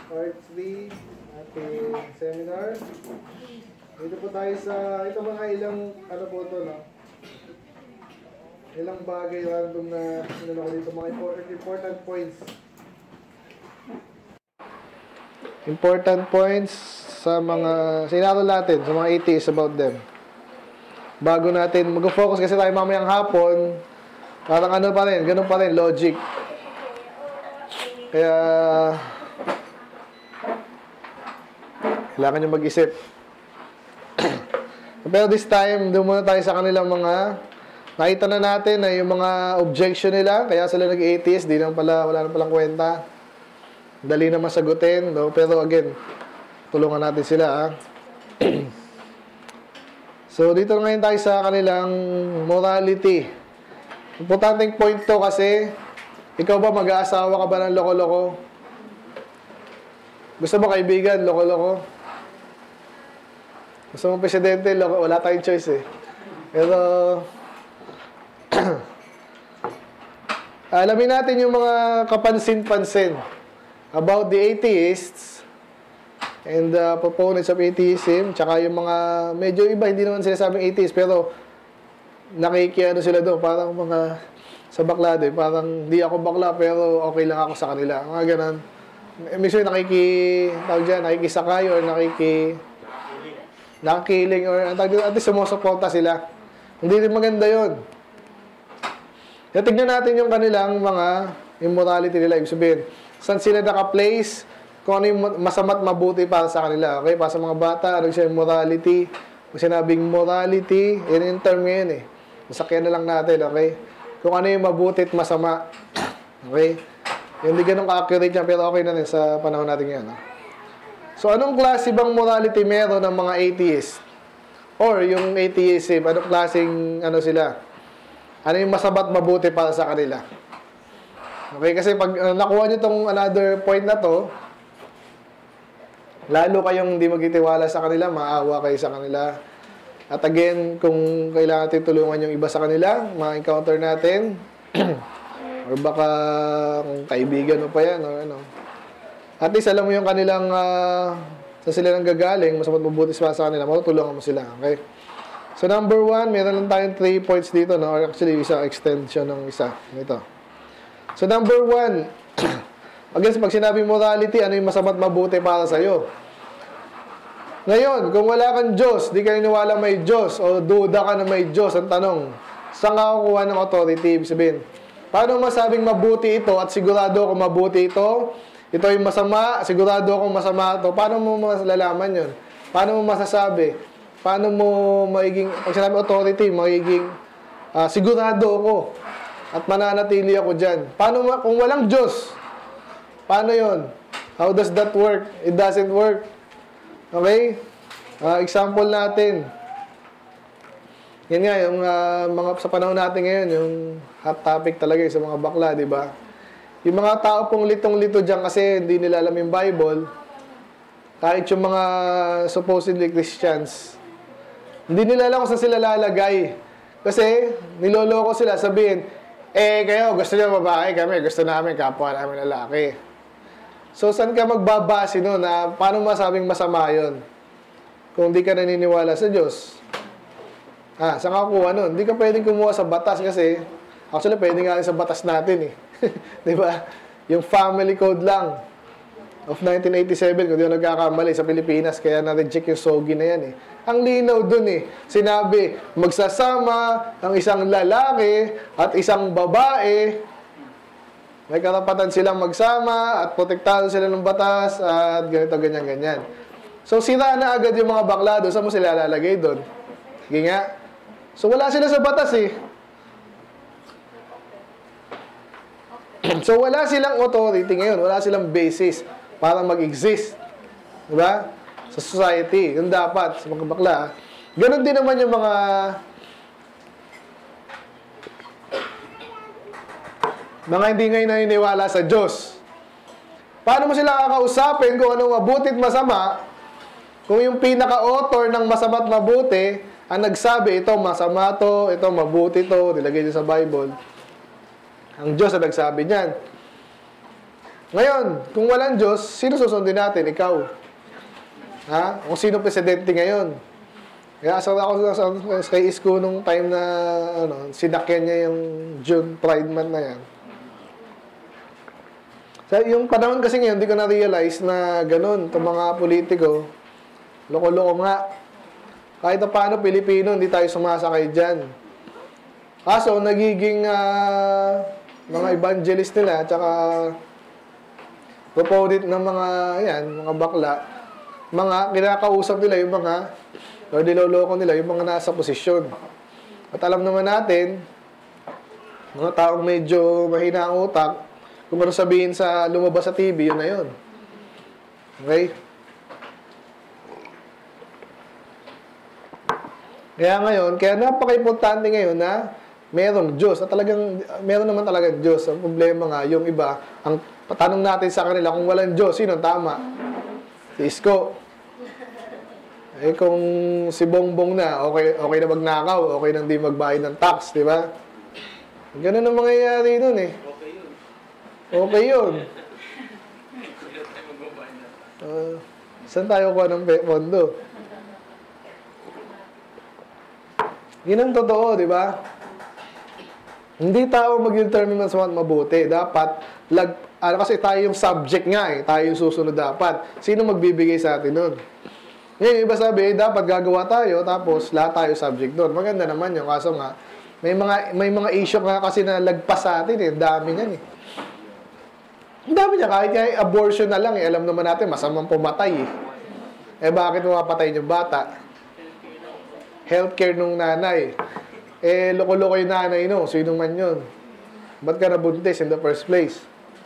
Part 3 ating seminar. Dito po tayo sa, ito mga ilang, ano po ito, no? Ilang bagay random na sinunod ko dito, mga important points. Important points sa mga, sinaro natin, sa mga atheists about them. Bago natin mag-focus kasi tayo mamayang hapon, parang ano pa rin, ganun pa rin, logic. Kaya, kailangan nyo mag-isip. Pero this time, doon muna tayo sa kanilang mga, nakita na natin na yung mga objection nila, kaya sila nag-atheist, di naman pala, wala na palang kwenta. Dali naman sagutin, no? Pero again, tulungan natin sila, ha? So, dito ngayon tayo sa kanilang morality. Importanteng point to kasi, ikaw ba mag-aasawa ka ba ng loko-loko? Gusto mo kaibigan, loko-loko? Gusto mo presidente, loko? Wala tayong choice eh. Pero, alamin natin yung mga kapansin-pansin about the atheists and the proponents of atheism, tsaka yung mga, medyo iba, hindi naman sila sabing atheist, pero nakikiano sila doon, parang mga sa bakla din, parang di ako bakla, pero okay lang ako sa kanila. Mga ganun. Minsan nakikisakay or nakikiling or at least sumusuporta sila. Hindi rin maganda yun. Kaya tignan natin yung kanilang mga immorality nila. Ibig sabihin, saan sila naka-place, kung ano yung masama't mabuti para sa kanila. Okay? Para sa mga bata, ano siya yung morality. Kung sinabing morality, yun yung term ngayon eh. Masakyan na lang natin, okay? Kung ano yung mabuti at masama. Okay? Hindi ganun ka-accurate yan, pero okay na rin sa panahon natin yan. So, anong klase bang morality meron ng mga atheists? Or yung atheism, anong klaseng, ano sila? Ano yung masama't mabuti para sa kanila? Okay, kasi pag nakuha nyo itong another point na to, lalo kayong hindi magtitiwala sa kanila, maawa kayo sa kanila. At again, kung kailangan natin tulungan yung iba sa kanila, ma-encounter natin, or baka kung kaibigan mo pa yan, or ano. At least alam mo yung kanilang, sa sila nang gagaling, masama't mabuti sa kanila, matutulungan mo sila, okay? So, number 1, meron lang tayong 3 points dito, no? Or actually, isang extension ng isa. Ito. So, number 1, again, pag sinabi morality, ano yung masama't mabuti para sa'yo? Ngayon, kung wala kang Diyos, di ka niniwala may Diyos, o duda ka na may Diyos, ang tanong, saan ka kukuha ng authority? Ibig sabihin, paano masabing mabuti ito at sigurado akong mabuti ito? Ito yung masama, sigurado akong masama ito. Paano mo malalaman yun? Paano mo masasabi? Paano mo magiging, pag sinabi authority, magiging sigurado ako at mananatili ako dyan? Paano, kung walang Diyos, paano yun? How does that work? It doesn't work. Okay? Example natin. Yan nga, yung mga sa panahon natin ngayon, yung hot topic talaga sa mga bakla, di ba? Yung mga tao pong litong-lito dyan kasi hindi nila alam yung Bible, kahit yung mga supposedly Christians, hindi nila alam kung saan sila lalagay. Kasi, niloloko sila, sabihin, kayo, gusto niyo babae, kami, gusto namin, kapwa namin lalaki. So, saan ka magbabase no, na paano masabing masama yun? Kung di ka naniniwala sa Diyos. Saan ka kuha nun? Hindi ka pwedeng kumuha sa batas kasi, actually, pwede nga rin sa batas natin eh. Diba? Yung family code lang of 1987, kung di ako nagkakamali sa Pilipinas, kaya na-reject yung SOGI na yan eh. Ang linaw dun eh. Sinabi, magsasama ang isang lalaki at isang babae. May karapatan silang magsama at protektado sila ng batas at ganito, ganyan, ganyan. So, sira na agad yung mga bakla doon. Saan mo sila lalagay doon? Sige nga. So, wala sila sa batas eh. So, wala silang authority ngayon. Wala silang basis para mag-exist. Diba? Sa society. Yun dapat sa mga bakla. Ganon din naman yung mga hindi ngayon naniniwala sa Diyos. Paano mo sila kakausapin kung anong mabuti at masama kung yung pinaka-author ng masama at mabuti ang nagsabi, ito masama to, ito mabuti to, nilagay niya sa Bible. Ang Diyos ang nagsabi niyan. Ngayon, kung walang Diyos, sino susundin natin? Ikaw. Ha? Kung sino presidente ngayon? Kaya asal ako kay Isko nung time na sinakyan niya yung June Pride Month na yan. So, yung panahon kasi ngayon, hindi ko na-realize na ganun. Itong mga politiko, loko-loko nga. Kahit na paano Pilipino, hindi tayo sumasakay dyan. Kaso, nagiging mga evangelist nila, tsaka proponent ng mga bakla, mga kinakausap nila yung mga, o niloloko nila yung mga nasa posisyon. At alam naman natin, mga taong medyo mahina ang utak, kung ano sabihin sa lumabas sa TV, yun na yun. Okay? Kaya napaka-importante ngayon na merong Diyos. At talagang, meron naman talaga Diyos. Ang problema nga, yung iba, ang patanong natin sa kanila, kung walang Diyos, sino tama? Si Isko. Eh kung si Bongbong na, okay na magnakaw, okay na hindi magbayad ng tax, di ba? Ganun ang mangyayari nun eh. Okay yun. Saan tayo kuha ng pondo? Yun ang totoo, di ba? Hindi tao mag-determine sa mabuti. Dapat, kasi tayo yung subject nga eh. Tayo yung susunod dapat. Sino magbibigay sa atin nun? Ngayon, iba sabi, dapat gagawa tayo, tapos lahat tayo subject doon. Maganda naman yung kaso nga, may mga issue nga kasi na lagpas sa atin eh. Dami yan eh. Ang dami niya, kahit abortion na lang eh. Alam naman natin, masamang pumatay eh. Eh bakit mapapatay yung bata? Healthcare nung nanay. Eh, loko-loko yung nanay no. Sino man yun? Ba't ka nabuntis in the first place?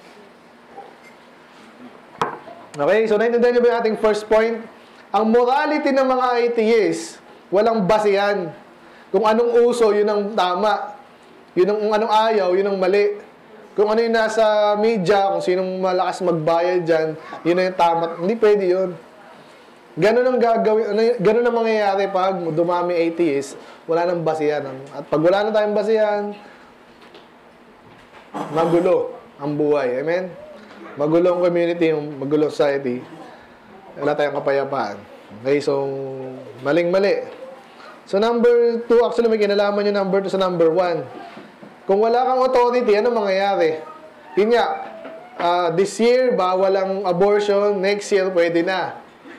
Okay, so naintindihan niyo ba yung ating first point? Ang morality ng mga atheists, walang basehan. Kung anong uso, yun ang tama. Kung anong ayaw, yun ang mali. Kung ano yung nasa media, kung sinong malakas magbayad dyan, yun na yung tama. Hindi pwede yun. Ganun ang gagawin, ganun ang mangyayari pag dumami atheist, wala nang basihan. At pag wala na tayong basihan, magulo ang buhay. Amen? Magulo ang community, magulo society. Wala tayong kapayapaan. Okay, so, maling-mali. So, number 2, actually may kinalaman yung number 2 sa number 1. Kung wala kang authority, ano mangyayari? Yun nga, this year, bawal ang abortion, next year, pwede na.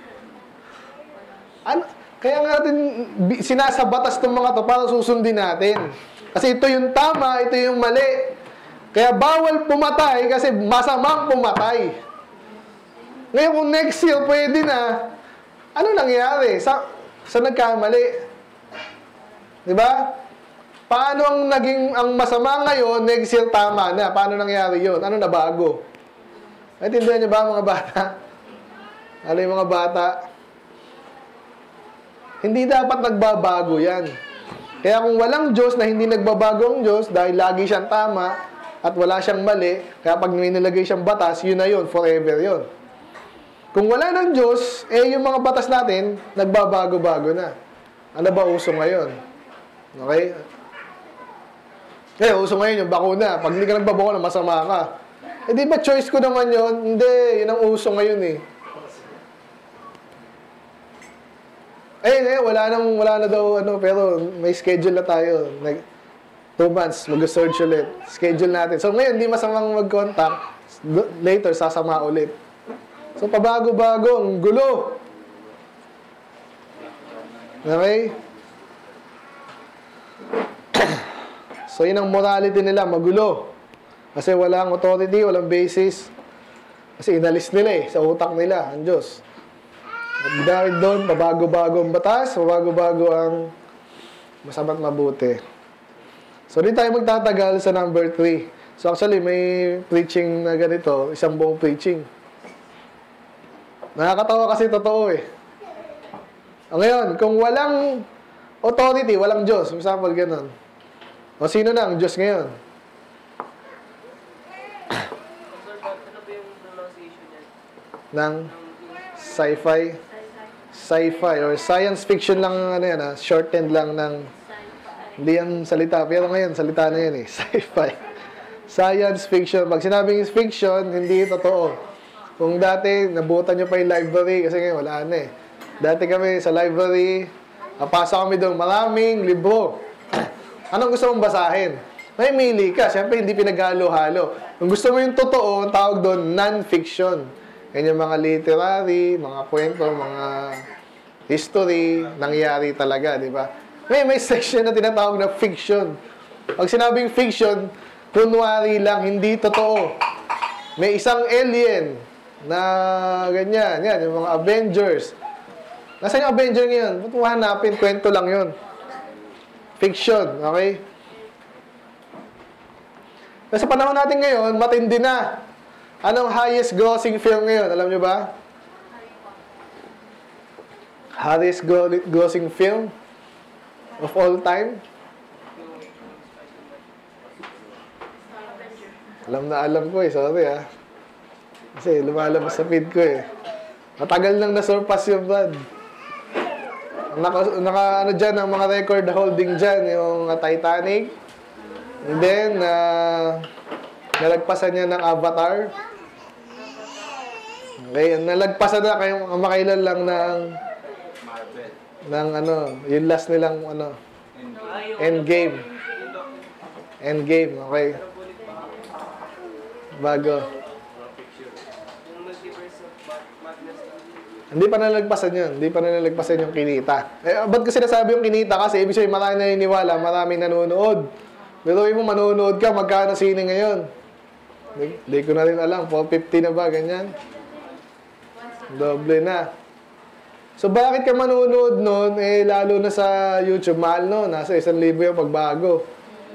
Kaya nga natin sinasabatas ng mga to para susundin natin. Kasi ito yung tama, ito yung mali. Kaya bawal pumatay kasi masamang pumatay. Ngayon kung next year pwede na, ano nangyari? Sa nagkamali? Diba? Paano ang masama ngayon, next year tama na? Paano nangyari yun? Ano nabago? Naintindihan niyo ba mga bata? Ano yung mga bata? Hindi dapat nagbabago yan. Kaya kung walang Diyos na hindi nagbabago ang Diyos dahil lagi siyang tama at wala siyang mali, kaya pag nilagay siyang batas, yun na yun, forever yun. Kung wala ng Diyos, yung mga batas natin, nagbabago-bago na. Ano ba uso ngayon? Okay? Uso ngayon yung bakuna. Pag hindi ka nagbabakuna, masama ka. Di ba choice ko naman yun? Hindi, yun ang uso ngayon eh. Wala na daw, pero may schedule na tayo. 2 months, mag-search ulit. Schedule natin. So ngayon, hindi masamang mag-contact. Later, sasama ulit. So pabago-bago, ang gulo. Okay? So yun ang morality nila, magulo. Kasi walang authority, walang basis. Kasi inalis nila sa utak nila, ang Diyos. At dahil doon, pabago-bago ang batas, pabago-bago ang masama't mabuti. So, di tayo magtatagal sa number 3. So, actually, may preaching na ganito, isang buong preaching. Nakakatawa kasi totoo eh. Ngayon, kung walang authority, walang Diyos. For example, ganun. O, sino na ang Diyos ngayon? Ano ba yung pronunciation niya? Ng sci-fi? Sci-fi or science fiction lang shortened lang ng hindi yan salita, pero ngayon salita na yan sci-fi. Science fiction. Pag sinabing fiction, hindi totoo. Kung dati, nabutan nyo pa yung library, kasi ngayon wala na eh. Dati kami sa library, napasok kami doon, maraming libro. Anong gusto mong basahin? May mili ka. Siyempre, hindi pinaghalo-halo. Kung gusto mo yung totoo, ang tawag doon, non-fiction. Yan yung mga literary, mga kwento, mga history, nangyari talaga, di ba? May section na tinatawag na fiction. Pag sinabing fiction, kunwari lang, hindi totoo. May isang alien na ganyan, yan, yung mga Avengers. Nasaan yung Avenger ngayon? Ba't mo hanapin? Kwento lang yun. Fiction, okay? Sa panahon natin ngayon, matindi na. Anong highest grossing film ngayon? Alam nyo ba? Highest grossing film of all time? Alam ko eh. Sorry ah. Kasi lumalabas sa feed ko eh. Matagal nang na-surpass yung Brad. Ano dyan, ang mga record holding dyan, yung Titanic. And then, nalagpasan niya ng Avatar. Okay, nalagpasan na kayong makailan lang ng yung last nilang Endgame. Endgame, okay. Bago. Hindi pa nalagpasan yun. Hindi pa nalagpasan yung kinita. Ba't ko sinasabi yung kinita? Kasi ibig sabihin marami naniniwala, maraming nanonood. Pero mo manonood ka, magkano sine ngayon? Hindi ko na rin alam. 450 na ba? Ganyan. Doble na. So, bakit ka manonood nun? Lalo na sa YouTube, mahal no? Nasa 1,000 yung pagbago.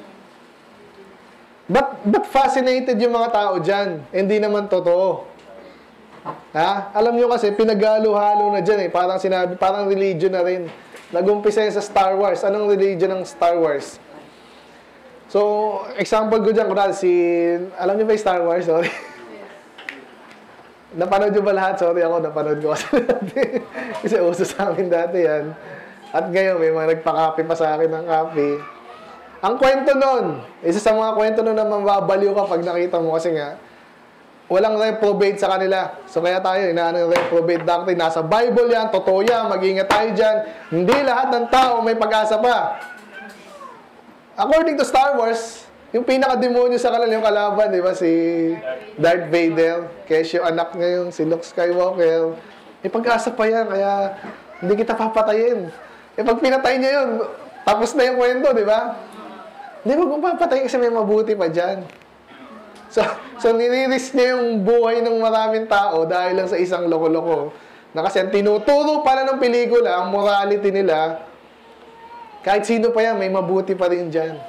But fascinated yung mga tao dyan? Hindi naman totoo. Ha? Alam nyo kasi, pinaghalo-halo na dyan eh. Parang sinabi, parang religion na rin. Nag-umpisa yan sa Star Wars. Anong religion ng Star Wars? So, example ko dyan, kunwari alam nyo ba yung Star Wars? Sorry. Napanood nyo ba lahat? Sorry ako, napanood ko kasi dati. Kasi uso sa amin dati yan. At ngayon, may mga nagpa-copy pa sa akin ng copy. Ang kwento nun, isa sa mga kwento nun na mababaliw ka pag nakita mo kasi nga, walang reprobate sa kanila. So kaya tayo, inaano yung reprobate doctrine. Nasa Bible yan, totoo yan, mag-ingat tayo dyan. Hindi lahat ng tao may pag-asa pa. According to Star Wars, yung pinaka-demonyo sa kanila, yung kalaban, di ba, si Darth Vader, kesyo anak niya yung si Luke Skywalker. May pag-asa pa yan, kaya hindi kita papatayin. Pag pinatay niya yun, tapos na yung kwento, di ba? Hindi mo papatayin kasi may mabuti pa dyan. So niriris niya yung buhay ng maraming tao dahil lang sa isang loko-loko. Na kasi ang tinuturo pala ng pelikula, ang morality nila, kahit sino pa yan, may mabuti pa rin dyan.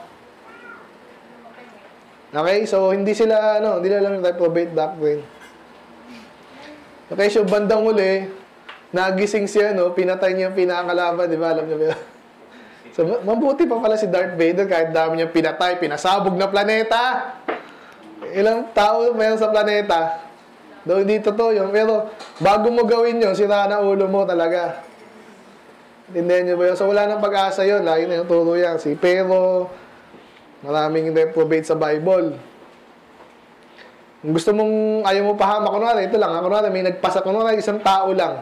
Okay? So, hindi sila lang yung reprobate doctrine. Okay, so bandang huli, nagising siya, pinatay niya yung pinakalaban, di ba? Alam niyo ba? So, mabuti pa pala si Darth Vader kahit dami niya pinatay, pinasabog na planeta. Ilang tao mayroon sa planeta. Though hindi totoo yun. Pero bago mo gawin yun, sira na ulo mo talaga. Intindihan nyo ba yun? So wala nang pag-asa yun. Lagi na yung turo yan. Pero maraming reprobate sa Bible. Kung gusto mong ayaw mo pahamak, kunwari, ito lang. Kunwari, may nagpasa. Kunwari, isang tao lang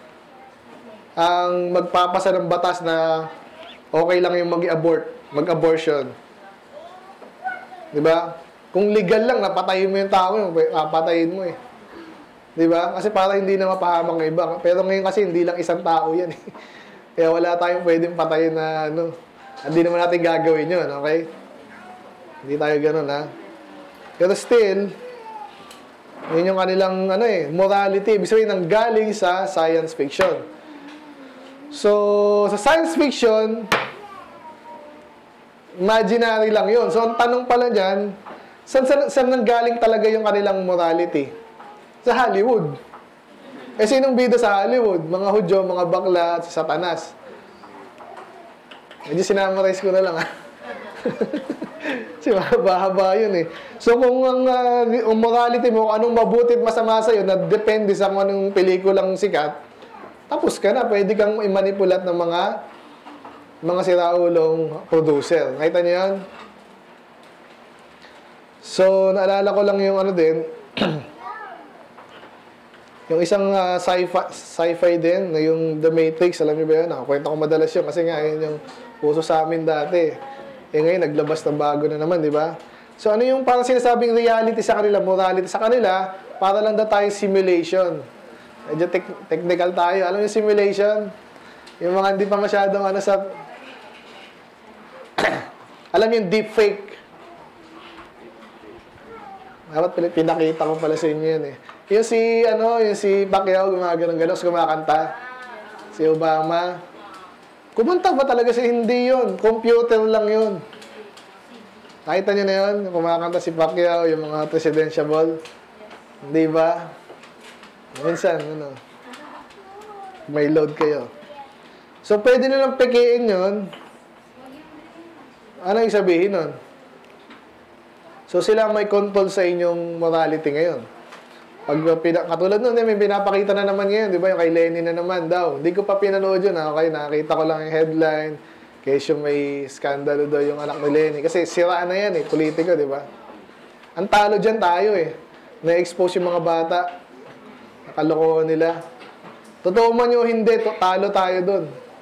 ang magpapasa ng batas na okay lang yung mag-abortion. Diba? Kung legal lang, napatayin mo yung tao, napatayin mo eh. Diba? Kasi para hindi na mapahamak ng iba. Pero ngayon kasi hindi lang isang tao yan eh. Kaya wala tayong pwedeng patayin na hindi naman natin gagawin yun, okay? Hindi tayo ganun, ha? Pero still, yun yung kanilang morality. Ibig sabihin, nanggaling sa science fiction. So, sa science fiction, imaginary lang yun. So, ang tanong pala dyan, saan nanggaling talaga yung kanilang morality? Sa Hollywood. Sinong bida sa Hollywood? Mga Hudyo, mga bakla, at si Satanas. Medyo sinamarize ko na lang, ha? Kasi mahaba-haba yun, eh. So, kung ang morality mo, anong mabuti at masama sa'yo, na depende sa kung anong pelikulang sikat, tapos ka na. Pwede kang imanipulat ng mga siraulong producer. Nakita niyo yan? So, naalala ko lang yung ano din, yung isang sci-fi din, na yung The Matrix, alam niyo ba yun? Nakakwento ko madalas yun kasi nga, yun yung puso sa amin dati. Eh ngayon, naglabas ng bago na naman, di ba? So, ano yung parang sinasabing reality sa kanila, morality sa kanila, para lang daw tayong simulation. Medyo technical tayo. Alam yung simulation? Yung mga hindi pa masyadong ano sa... Alam yung deepfake. Dapat pinakita ko pala sa inyo yun eh. Yung si Pacquiao, gumagano'n-gano'n, kumakanta. Si Obama. Kumanta ba talaga si hindi yun? Computer lang yun. Nakita nyo na yun? Kumakanta si Pacquiao, yung mga presidential ball. Hindi ba? Minsan, may load kayo. So, pwede nilang pekein yun. Ano yung sabihin nun? So, sila may control sa inyong morality ngayon. Pag katulad nun, may pinapakita na naman ngayon, di ba? Yung kay Lenin na naman daw. Hindi ko pa pinanood yun. Okay, nakita ko lang yung headline. Kesyo may skandalo daw yung anak ni Lenin. Kasi siraan na yan eh, politiko, di ba? Ang talo dyan tayo eh. Na-expose yung mga bata. Nakalokohan nila. Totoo man yung hindi, talo tayo dun.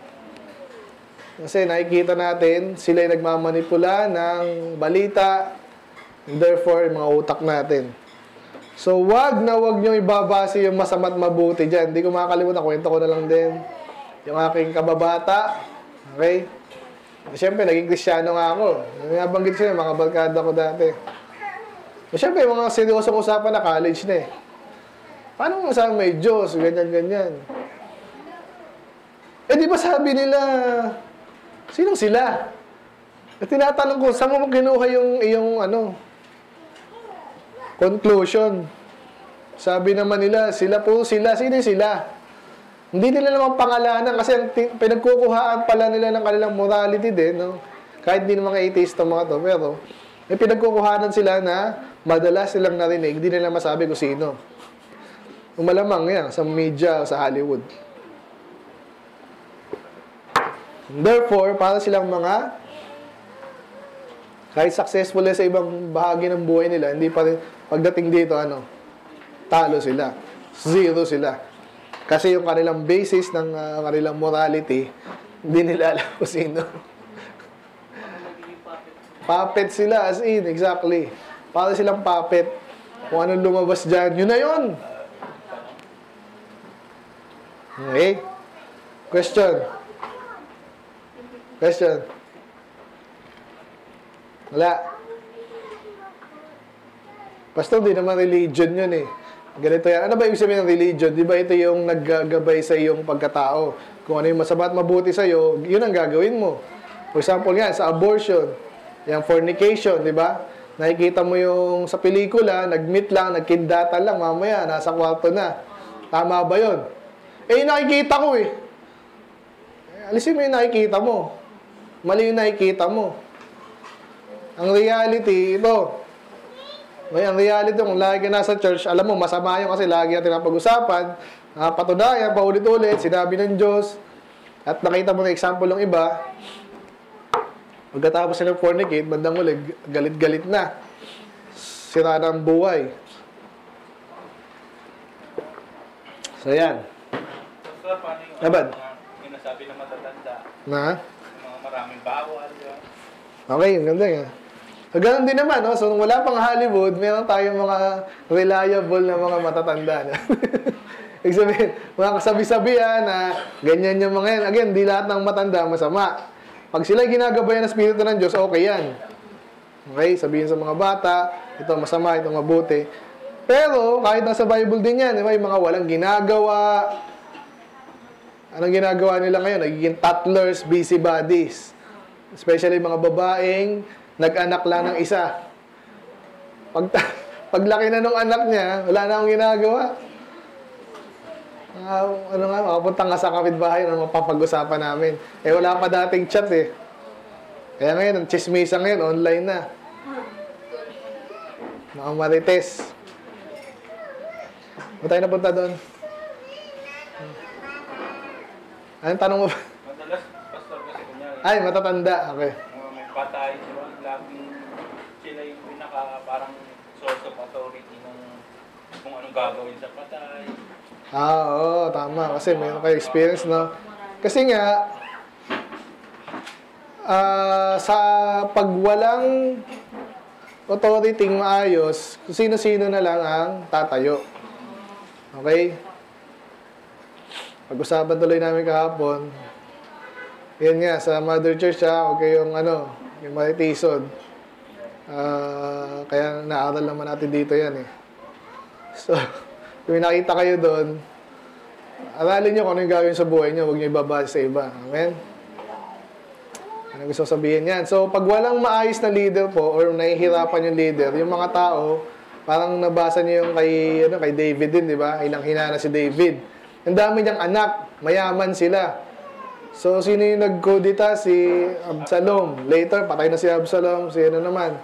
Kasi nakikita natin, sila yung nagmamanipula ng balita. Therefore, mga utak natin. So, wag nyo ibabase yung masama't mabuti dyan. Hindi ko makakalimutan, kwento ko na lang din. Yung aking kababata. Okay? Siyempre, naging Kristiyano nga ako. Nabanggit siya, mga barkada ko dati. Siyempre, mga seryosong usapan na college na eh. Paano mo masabi may Diyos? Ganyan-ganyan. Eh, di ba sabi nila, sinong sila? At tinatanong ko, saan mo kinuha yung conclusion? Sabi naman nila, sila po sila. Sino sila? Hindi nila naman pangalanan kasi ang pinagkukuhaan pala nila ng kanilang morality din, no? Kahit hindi naman atheist ang mga to, pero may pinagkukuhanan sila na madalas silang narinig, hindi nila masabi kung sino. Malamang yan, sa media o sa Hollywood. Therefore, para silang mga kahit successful sa ibang bahagi ng buhay nila, hindi pa rin, pagdating dito, talo sila. Zero sila. Kasi yung kanilang basis ng kanilang morality, hindi nila alam kung sino. Puppet sila, as in, exactly. Para silang puppet. Kung anong lumabas dyan, yun na yun. Okay? Question? Wala. Basta di naman religion yun eh. Ganito yan. Ano ba ibig sabihin ng religion? Di ba ito yung naggagabay sa iyong pagkatao? Kung ano yung masama at mabuti sa iyo, yun ang gagawin mo. For example nga, sa abortion, yung fornication, di ba? Nakikita mo yung sa pelikula, nag-meet lang, nagkindatan lang, mamaya, nasa kwarto na. Tama ba yun? Eh, yung nakikita ko eh. Alisin mo yung nakikita mo. Mali yung nakikita mo. Ang reality, ito. Ang reality, kung lagi ka nasa church, alam mo, masama yun kasi lagi natin napag-usapan. Patunayan, paulit-ulit, sinabi ng Diyos. At nakita mo na example ng iba. Pagkatapos sila fornicate, bandang ulit, galit-galit na. Sira na ang buhay. So, yan. So, paano yung Abad? sinasabi na matatanda? Na? Mga maraming bawal, di ba? Okay, ang ganda nga. So, ganun din naman, no? So, nung wala pang Hollywood, meron tayong mga reliable na mga matatanda. No? Ibig sabihin, mga kasabi-sabihan na ganyan yung mga yan. Again, di lahat ng matanda masama. Pag sila ginagabayan ng Espiritu ng Diyos, okay yan. Okay? Sabihin sa mga bata, ito masama, ito mabuti. Pero, kahit nasa Bible din yan, diba? Yung mga walang ginagawa. Anong ginagawa nila ngayon? Nagiging tattlers, busybodies. Especially mga babaeng nag-anak lang ng isa. Paglaki na nung anak niya, wala na akong ginagawa. Makapunta nga sa kapitbahay na mapapag-usapan namin. Eh, wala pa dating chat eh. Kaya ngayon, ang chismisa ngayon, online na. Mga marites. Ba't tayo napunta doon? Anong tanong mo ba? Madalas, pastor kasi kunyari. Ay, matatanda. Okay. May patay, di ba? Laging sila yung parang source of authority ng kung anong gagawin sa patay. Oo, tama. Kasi mayroon kayo experience, no? Kasi nga, sa pagwalang authority maayos, kung sino-sino na lang ang tatayo. Okay? Pag-usapan tuloy namin kahapon, yan nga, sa Mother Church, huwag kayong yung malitisod. Kaya naaral naman natin dito yan eh. So, kung nakita kayo doon, aralin nyo kung ano yung gawin sa buhay nyo, huwag nyo ibabase sa iba. Amen? Ano gusto sabihin yan? So, pag walang maayos na leader po, or nahihirapan yung leader, yung mga tao, parang nabasa nyo yung kay David din, di ba? Ilang hinana si David. Ang dami niyang anak, mayaman sila. So, sino yung nagkudita? Si Absalom. Later, patay na si Absalom. Si ano naman?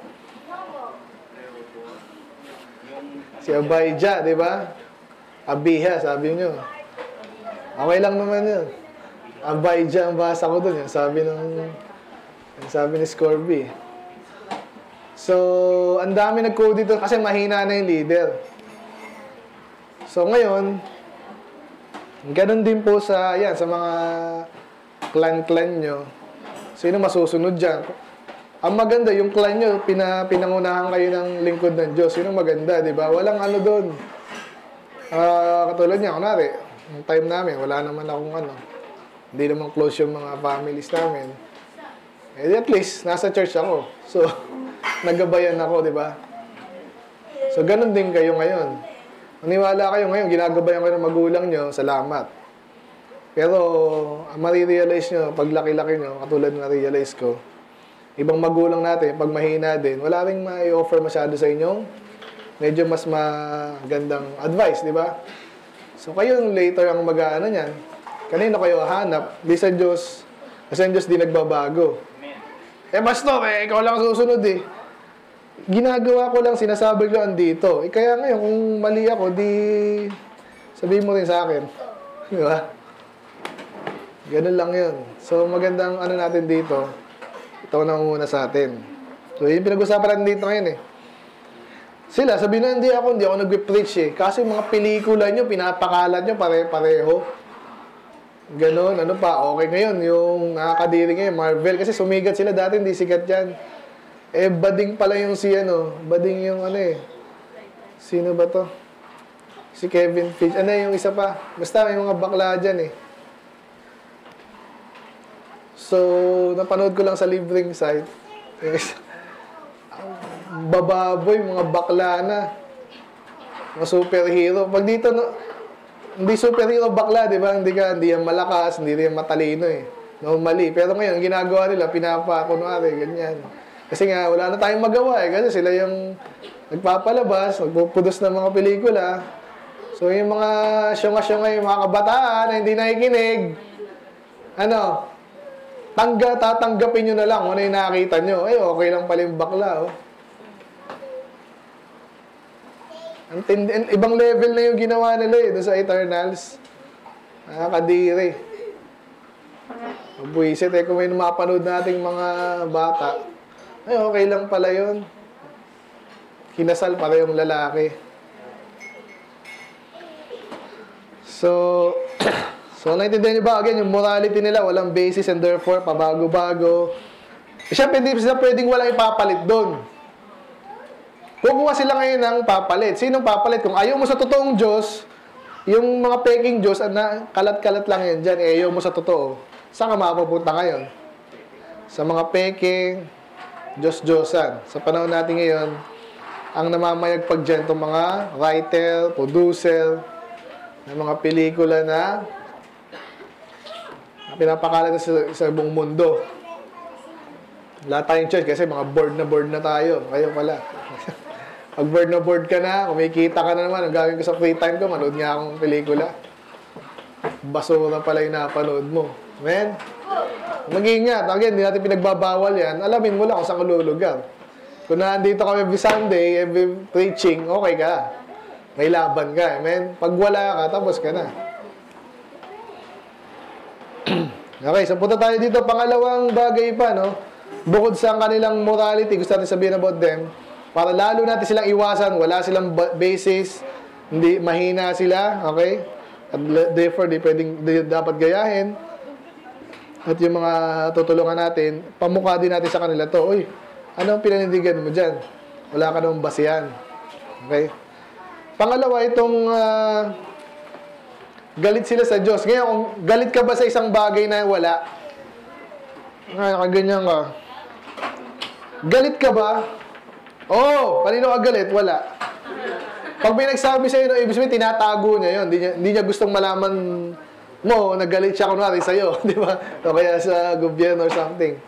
Si Abijah, di ba? Abiha, sabi nyo. Okay lang naman yun. Abijah ang basa ko dun. Sabi ni Scorby. So, ang dami nagkudita kasi mahina na yung leader. So, ngayon, ganun din po sa mga clan nyo. Sino masusunod dyan? Ang maganda, yung clan nyo, pinangunahan kayo ng lingkod ng Diyos. Sino maganda, di ba? Walang doon. Katulad niya, kunwari, yung time namin, wala naman akong hindi naman close yung mga families namin. Eh, at least, nasa church ako. So, nagabayan ako, di ba? So, ganun din kayo ngayon. Maniwala kayo ngayon, ginagabayan kayo ng magulang nyo, salamat. Pero, marirealize nyo, pag laki-laki nyo, katulad na realize ko, ibang magulang natin, pag mahina din, wala rin ma-offer masyado sa inyong medyo mas magandang advice, di ba? So, kayo later ang mag-aano niyan. Kanino kayo hanap? Di sa Diyos. Kasi ang Diyos di nagbabago. Pastor, ikaw lang susunod eh. Ginagawa ko lang, sinasabi ko andito. Kaya ngayon, kung mali ako, di sabihin mo rin sa akin. Di ba? Ganun lang yun. So, magandang natin dito. Ito na muna sa atin. So, yung pinag-usapan natin dito ngayon eh. Sila, sabihin na, hindi ako nag-preach eh. Kasi mga pelikula nyo, pinapakalat nyo, pare-pareho. Ganon, okay ngayon, yung nakakadiri ngayon, Marvel. Kasi sumigat sila dati, hindi sikat yan. Bading pala yung bading yung Sino ba to? Si Kevin Feige. Yung isa pa? Basta may mga bakla dyan eh. So, napanood ko lang sa libreng site. Bababoy, mga bakla na. Mga superhero. Pag dito, hindi superhero bakla, di ba? Hindi yan malakas, hindi yan matalino eh. Normally. Pero ngayon, ginagawa nila, pinapakunwari, ganyan. Kasi nga, wala na tayong magawa eh. Kasi sila yung nagpapalabas, magpupudos ng mga pelikula. So, yung mga syunga-syunga, yung mga kabataan na hindi nakikinig, tatanggapin nyo na lang kung ano yung nakakita nyo. Okay lang pala yung bakla, oh. Ibang level na yung ginawa nila doon sa Eternals. Nakakadiri. Buwisit kung may mapanood nating mga bata. Okay lang pala yun. Kinasal para yung lalaki. So, naintindihan niyo ba? Again, yung morality nila, walang basis and therefore, pabago-bago. Siyempre, hindi sila pwedeng walang ipapalit doon. Kukuha sila ngayon ng papalit. Sinong papalit? Kung ayaw mo sa totoong Diyos, yung mga peking Diyos, kalat-kalat lang yan dyan, ayaw mo sa totoo. Saan ka mapapunta ngayon? Sa mga peking, Diyos-Diyosan. Sa panahon natin ngayon, ang namamayagpag dyan itong mga writer, producer, ng mga pelikula na pinapakalat sa buong mundo. Lahat tayong church kasi mga board na tayo. Kayo pala. Pag board ka na, kumikita ka na naman, ang gagawin ko sa free time ko, manood nga akong pelikula. Basura pala yung napanood mo. Amen? Mag-ingat. Again, hindi natin pinagbabawal yan. Alamin mo lang kung saan ka lulugar. Kung nandito ka every Sunday, every preaching, okay ka. May laban ka. Amen? Pag wala ka, tapos ka na. Okay, so punta tayo dito. Pangalawang bagay pa, no? Bukod sa kanilang morality, gusto natin sabihin about them, para lalo natin silang iwasan, wala silang basis, hindi mahina sila, okay? At therefore, dapat gayahin. At yung mga tutulungan natin, pamukha din natin sa kanila to. Uy, anong pinanindigan mo dyan? Wala ka namang basihan. Okay? Pangalawa, itong galit sila sa Diyos. Ngayon, kung galit ka ba sa isang bagay na wala? Nakaganyan ka. Galit ka ba? Oo. Kanino ka galit? Wala. Pag may nagsabi sa'yo, ibig sabihin, tinatago niya yun. Hindi niya gustong malaman mo, nagalit siya kunwari sa'yo, di ba? O kaya sa gobyerno or something.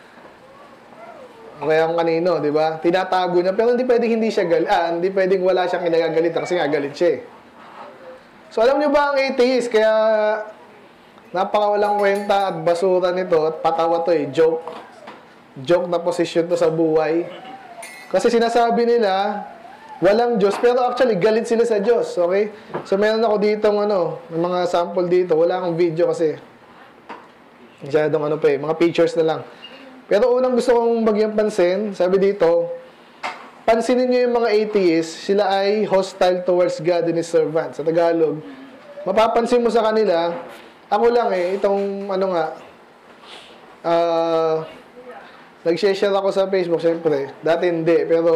O kaya kung kanino, di ba? Tinatago niya, pero hindi pwedeng hindi siya hindi pwedeng wala siyang kinagagalit kasi nga galit siya. So, alam niyo ba ang atheist? Kaya napakawalang kwenta at basura nito at patawa to joke. Joke na posisyon to sa buhay. Kasi sinasabi nila, walang Diyos, pero actually, galit sila sa Diyos, okay? So, meron ako ditong, mga sample dito. Wala akong video kasi. Masyadong mga pictures na lang. Pero unang gusto kong bagyang pansin, sabi dito, pansinin nyo yung mga atheists, sila ay hostile towards God and His servants. Sa Tagalog, mapapansin mo sa kanila, ako lang itong, nag-share ako sa Facebook, syempre. Dati hindi, pero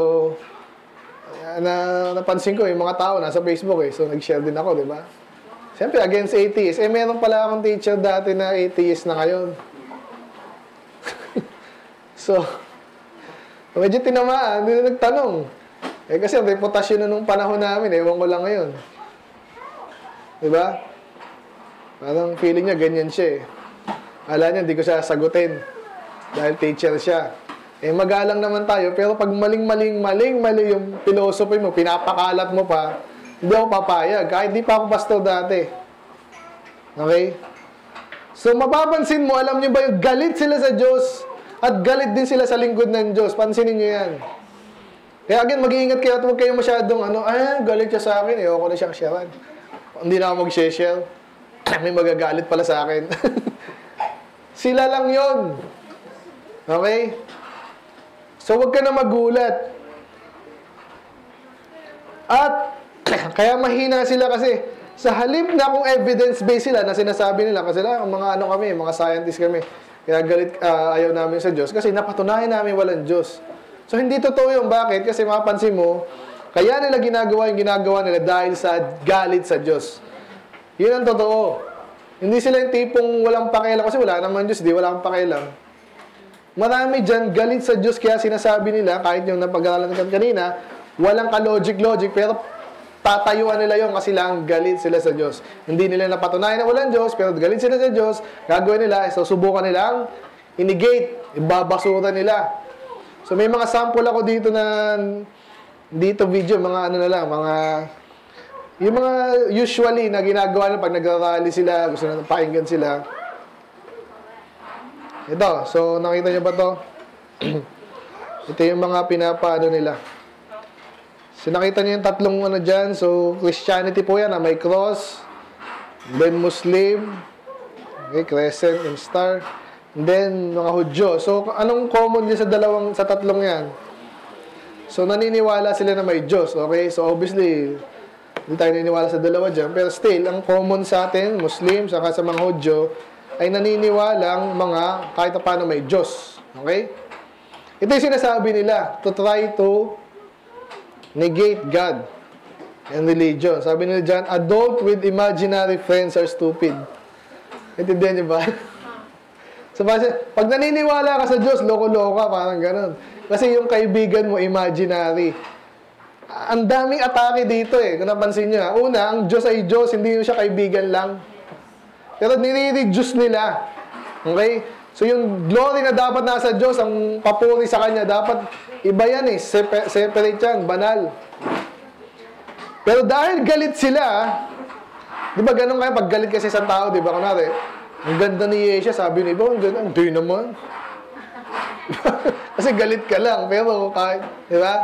napansin ko yung mga tao nasa Facebook so nag-share din ako, di ba? Siyempre, against atheists. Meron pala akong teacher dati na atheist na ngayon. So, medyo tinamaan, hindi na nagtanong. Kasi ang reputasyon na nung panahon namin, ewan ko lang ngayon. Di ba? Parang feeling niya, ganyan siya Ala niya, hindi ko siya sagutin. Dahil teacher siya. Magalang naman tayo, pero pag mali yung philosophy mo, pinapakalat mo pa, hindi ako papayag. Kahit di pa ako pastor dati. Okay? So, mapapansin mo, alam niyo ba yung galit sila sa Diyos at galit din sila sa lingkod ng Diyos. Pansinin niyo yan. Kaya again, mag-iingat kayo at huwag kayo masyadong, galit siya sa akin. Ayoko na siyang sharean. Hindi na ako mag-share. May magagalit pala sa akin. Sila lang yon. Okay? So, huwag ka na magulat. At, kaya mahina sila kasi, sa halip na kung evidence-based sila na sinasabi nila, kasi mga mga scientists kami, kaya galit, ayaw namin sa Diyos, kasi napatunayan namin walang Diyos. So, hindi totoo yun. Bakit? Kasi mapansin mo, kaya nila ginagawa yung ginagawa nila dahil sa galit sa Diyos. Yun ang totoo. Hindi sila yung tipong walang pakialam, kasi wala naman Diyos, wala akong pakialam. Marami dyan galit sa Diyos, kaya sinasabi nila, kahit yung napag-aralan kanina, walang ka-logic, pero tatayuan nila yon kasi lang galit sila sa Diyos. Hindi nila napatunayan na walang Diyos, pero galit sila sa Diyos, gagawin nila, so subukan nilang inigate, ibabasura nila. So may mga sample ako dito video, mga yung mga usually na ginagawa nila pag nagrarally sila, gusto na pakinggan sila. Ito, so nakita niyo ba to? Ito yung mga pinapaano nila. So nakita niyo yung tatlong dyan. So Christianity po yan, may cross, then Muslim, okay, crescent and star, and then mga Hudyo. So anong common din sa tatlong yan? So naniniwala sila na may Diyos, okay? So obviously, hindi tayo naniniwala sa dalawa dyan, pero still, ang common sa atin, Muslim, saka sa mga Hudyo, ay naniniwalang kahit paano may Diyos. Okay? Ito yung sinasabi nila, to try to negate God and religion. Sabi nila dyan, adult with imaginary friends are stupid. Intindihan niyo ba? So, pag naniniwala ka sa Diyos, loko-loka, parang ganun. Kasi yung kaibigan mo, imaginary. Ang daming atake dito kung napansin nyo. Una, ang Diyos ay Diyos, hindi siya kaibigan lang. Pero nire-reduce nila. Okay? So yung glory na dapat nasa Diyos, ang papuri sa Kanya, dapat iba yan separate yan, banal. Pero dahil galit sila, di ba ganun kaya pag galit kasi isang tao, di ba kunwari, ang ganda ni Yesha, sabi ni iba, ang ganda, hindi naman. Kasi galit ka lang, pero kahit, di ba?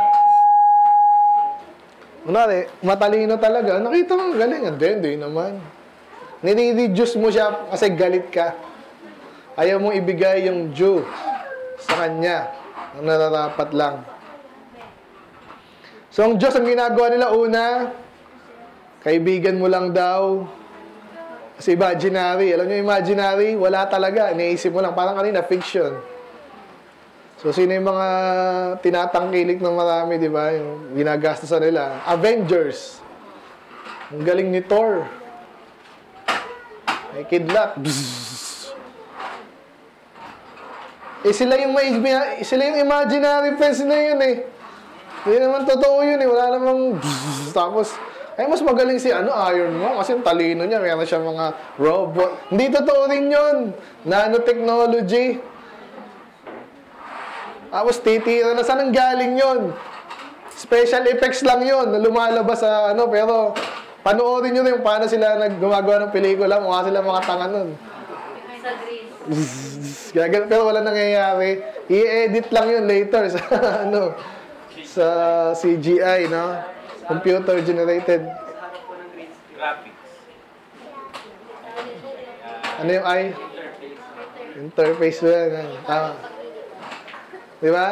Kunwari, matalino talaga, nakita mo, galing, hindi naman. Nire-reduce mo siya kasi galit ka. Ayaw mong ibigay yung due sa kanya. Ang nararapat lang. So, ang Diyos, ang ginagawa nila, una, kaibigan mo lang daw. Kasi imaginary. Alam nyo, imaginary, wala talaga. Iniisip mo lang. Parang kanina, fiction. So, sino yung mga tinatangkilik ng marami, di ba? Yung ginagastosan nila. Avengers. Ang galing ni Thor. May kidlat. Sila yung imaginary friends na yun eh. Hindi naman totoo yun eh. Wala namang tapos, mas magaling si Iron Man. Kasi yung talino niya, meron siya mga robot. Hindi totoo rin yun. Nanotechnology. Tapos titira na. Saan ang galing yun? Special effects lang yun na lumalabas sa pero panoorin nyo rin paano sila gumagawa ng pelikula. Mukha sila mga tanga nun. Sa green. Pero wala nangyayari. I-edit lang yun later sa sa CGI, no? Computer generated. Graphics. Ano yung I? Interface ba? Tama. Di ba?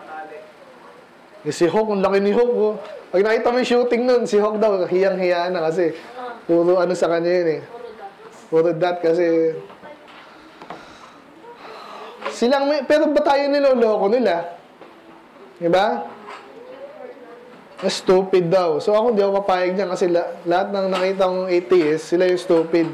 Si Hawk, ang laki ni Hawk. Oh. Pag nakita mo yung shooting nun, si Hawk daw, hiyang-hiya na kasi puro sa kanya yun eh. Puro dot kasi. Pero ba tayo niloloko nila? Di ba? Stupid daw. So ako hindi ako papayag niyan kasi lahat ng nakita kong atheist, sila yung stupid.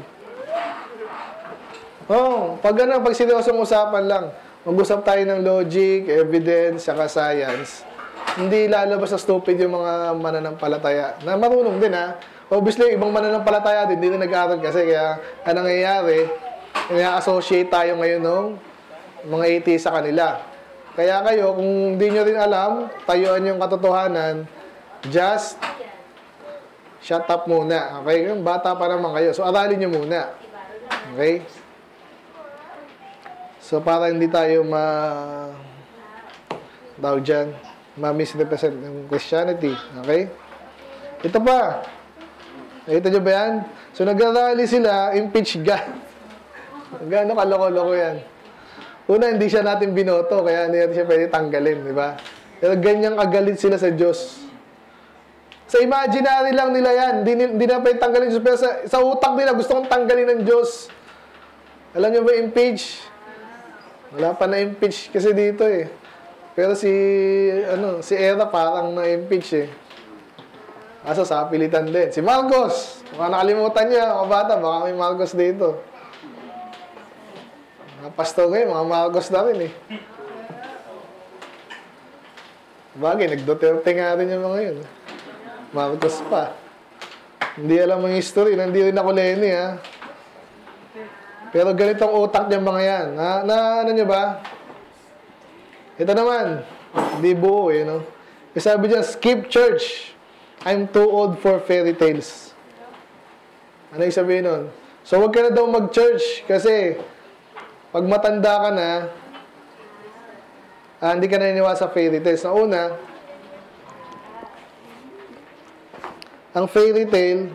Pag seryosong usapan lang, mag-usap tayo ng logic, evidence, saka science. Hindi lalabas na stupid yung mga mananampalataya. Na marunong din ha. Obviously, ibang mananampalataya din, hindi na nag-aaral kasi. Kaya, anong nangyayari, associate tayo ngayon ng mga atheist sa kanila. Kaya kayo, kung hindi nyo rin alam, tayuan yung katotohanan, just shut up muna. Okay? Yung bata pa naman kayo. So, aralin nyo muna. Okay? So, para hindi tayo ma-misrepresent ng Christianity. Okay? Ito pa. Nakita nyo ba yan? So, nag-rally sila, impeach God. Gano'ng kaloko-loko yan. Una, hindi siya natin binoto, kaya hindi natin siya pwede tanggalin, di ba? Pero ganyang kagalit sila sa Diyos. Sa imaginary lang nila yan. Hindi na pwede tanggalin Diyos. Pero sa utak nila, gusto kong tanggalin ng Diyos. Alam nyo ba impeach? Wala pa na-impeach kasi dito eh. Pero si Era parang na-impeach eh. Kaso sa pilitan din. Si Marcos. Baka nakalimutan niya, mga bata. Baka may Marcos dito. Mga pastor ngayon, mga Marcos na rin eh. Bagay, nag-Duterte nga rin yung mga yun. Marcos pa. Hindi alam ang history. Hindi rin ako Lenny ha. Pero ganitong utak niyang mga yan. Ano nyo ba? Ito naman. Hindi buo eh, no? Kasi sabi dyan, skip church. I'm too old for fairy tales. Ano yung sabihin nun? So, huwag ka na daw mag-church kasi pag matanda ka na, hindi ka naniniwala sa fairy tales. Na una, ang fairy tale,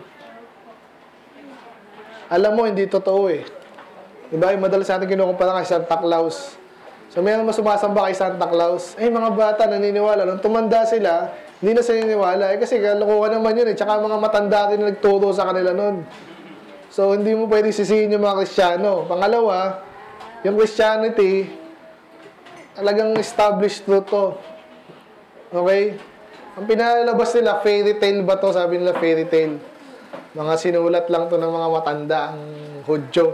alam mo, hindi totoo eh. Diba? Yung madalas natin kinukumpara kay Santa Claus. So, mayroon mas sumasamba kay Santa Claus. Mga bata naniniwala. Nung tumanda sila, hindi na sila naniniwala. Kasi kalokohan naman yun eh. Tsaka mga matanda rin na nagturo sa kanila nun. So, hindi mo pwede sisihin yung mga Kristiyano. Pangalawa, yung Christianity, talagang established truth to. Okay? Ang pinalabas nila, fairy tale ba to? Sabi nila, fairy tale. Mga sinulat lang to ng mga matanda ang Hudyo.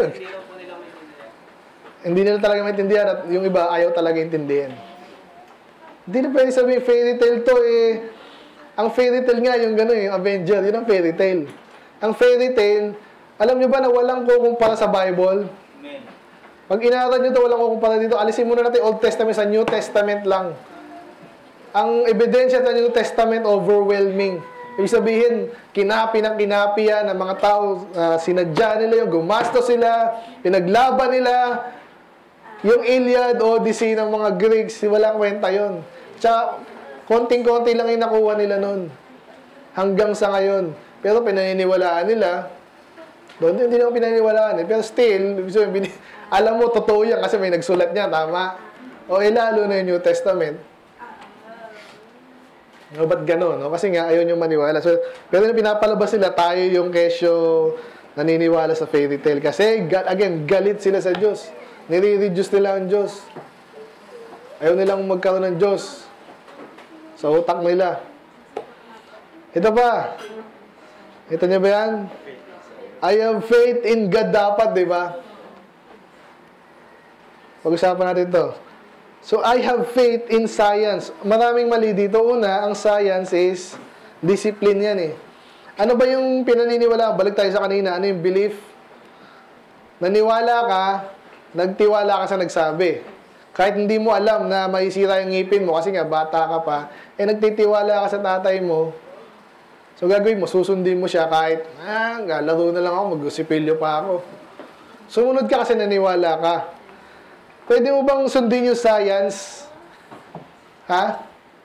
Hindi nila talaga maintindihan at yung iba ayaw talaga intindihan. Hindi na pwede sabihin fairy tale to eh. Ang fairy tale nga yung gano'n, yung Avenger, yun ang fairy tale. Ang fairy tale, alam nyo ba na walang kukumpara sa Bible? Amen. Pag inaral nyo to, walang kukumpara dito. Alisin muna natin Old Testament sa New Testament lang. Ang ebidensya sa New Testament, overwhelming. Ibig sabihin, kinapi yan ng mga tao, sinadya nila yung gumasto sila, pinaglaban nila, yung Iliad, Odyssey ng mga Greeks, walang kwenta yun. Tsaka, konting-konti lang yung nakuha nila nun. Hanggang sa ngayon. Pero pinaniniwalaan nila, doon hindi naman pinaniniwalaan eh. Pero still, alam mo, totoo yan kasi may nagsulat niya, tama? O lalo na yung New Testament. No, ba't gano'n? No? Kasi nga, ayaw nyo maniwala. So, pero yung pinapalabas nila, tayo yung kesyo naniniwala sa fairy tale. Kasi, again, galit sila sa Diyos. Nire-reduce nila ang Diyos. Ayaw nilang magkaroon ng Diyos sa utak nila. Ito pa. Ito niyo ba yan? I have faith in God dapat, di ba? Pag-usapan natin ito. So, I have faith in science. Maraming mali dito. Una, ang science is discipline yan eh. Ano ba yung pinaniniwala? Balik tayo sa kanina. Ano yung belief? Naniwala ka, nagtiwala ka sa nagsabi. Kahit hindi mo alam na maisira yung ngipin mo kasi nga bata ka pa, eh nagtitiwala ka sa tatay mo. So, gagawin mo, susundin mo siya kahit, laro na lang ako, mag-sipilyo pa ako. Sumunod ka kasi naniwala ka. Pwede mo bang sundin yung science? Ha?